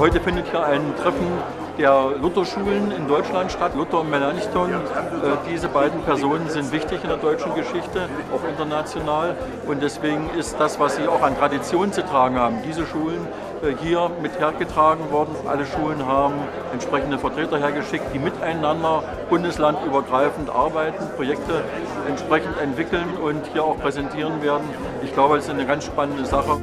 Heute findet hier ein Treffen der Lutherschulen in Deutschland statt, Luther und Melanchthon. Diese beiden Personen sind wichtig in der deutschen Geschichte, auch international. Und deswegen ist das, was sie auch an Tradition zu tragen haben, diese Schulen hier mit hergetragen worden. Alle Schulen haben entsprechende Vertreter hergeschickt, die miteinander bundeslandübergreifend arbeiten, Projekte entsprechend entwickeln und hier auch präsentieren werden. Ich glaube, es ist eine ganz spannende Sache.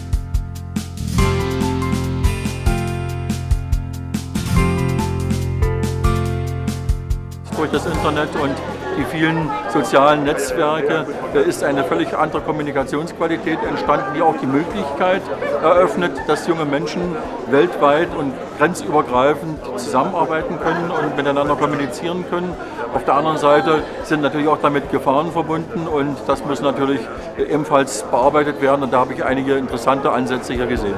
Durch das Internet und die vielen sozialen Netzwerke ist eine völlig andere Kommunikationsqualität entstanden, die auch die Möglichkeit eröffnet, dass junge Menschen weltweit und grenzübergreifend zusammenarbeiten können und miteinander kommunizieren können. Auf der anderen Seite sind natürlich auch damit Gefahren verbunden und das muss natürlich ebenfalls bearbeitet werden und da habe ich einige interessante Ansätze hier gesehen.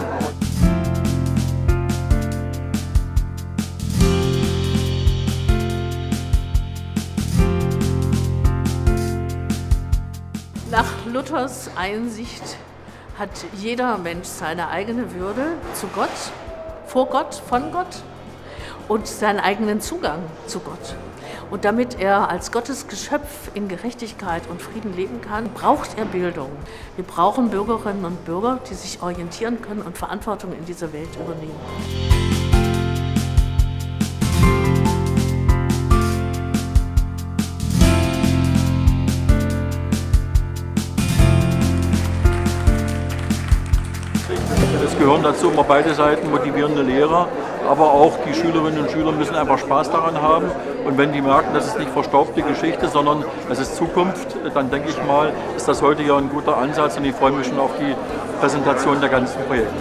Nach Luthers Einsicht hat jeder Mensch seine eigene Würde zu Gott, vor Gott, von Gott und seinen eigenen Zugang zu Gott. Und damit er als Gottes Geschöpf in Gerechtigkeit und Frieden leben kann, braucht er Bildung. Wir brauchen Bürgerinnen und Bürger, die sich orientieren können und Verantwortung in dieser Welt übernehmen. Es gehören dazu immer beide Seiten, motivierende Lehrer, aber auch die Schülerinnen und Schüler müssen einfach Spaß daran haben. Und wenn die merken, das ist nicht verstaubte Geschichte, sondern es ist Zukunft, dann denke ich mal, ist das heute ja ein guter Ansatz und ich freue mich schon auf die Präsentation der ganzen Projekte.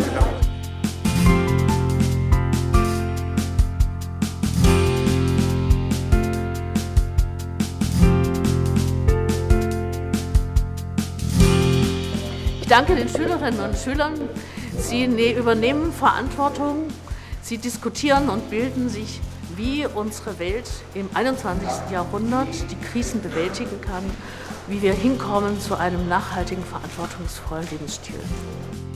Ich danke den Schülerinnen und Schülern. Sie übernehmen Verantwortung, sie diskutieren und bilden sich, wie unsere Welt im 21. Jahrhundert die Krisen bewältigen kann, wie wir hinkommen zu einem nachhaltigen, verantwortungsvollen Lebensstil.